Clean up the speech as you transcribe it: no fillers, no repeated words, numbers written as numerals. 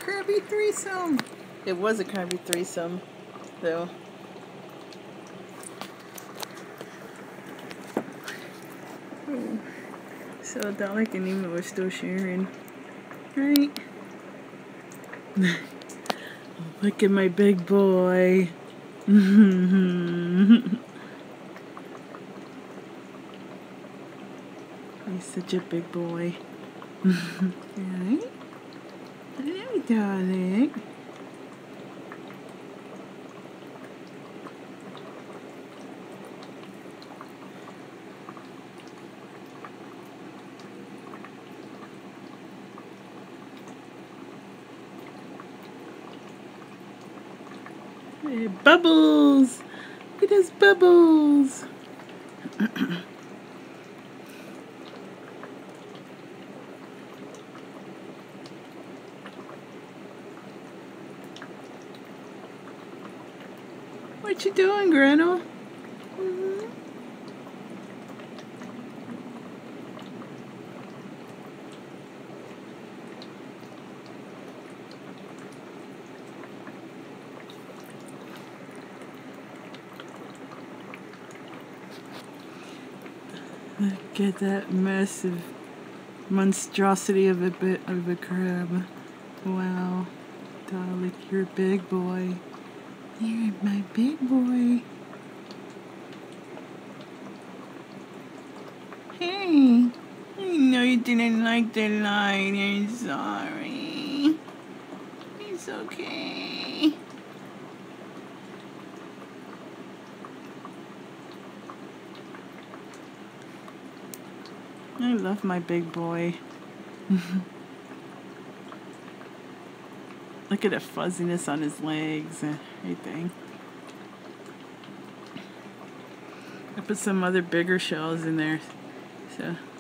crabby threesome. It was a crabby threesome, though. Oh. So Dalek and Nemo were still sharing. Right? Look at my big boy. He's such a big boy. Right? Hello, darling. Hey, Bubbles! Look at those bubbles! What you doing, Grandma? Look at that massive monstrosity of a crab. Wow. Dalek, you're a big boy. You're my big boy. Hey, I know you didn't like the light. I'm sorry. It's okay. I love my big boy. Look at the fuzziness on his legs and everything. I put some other bigger shells in there, so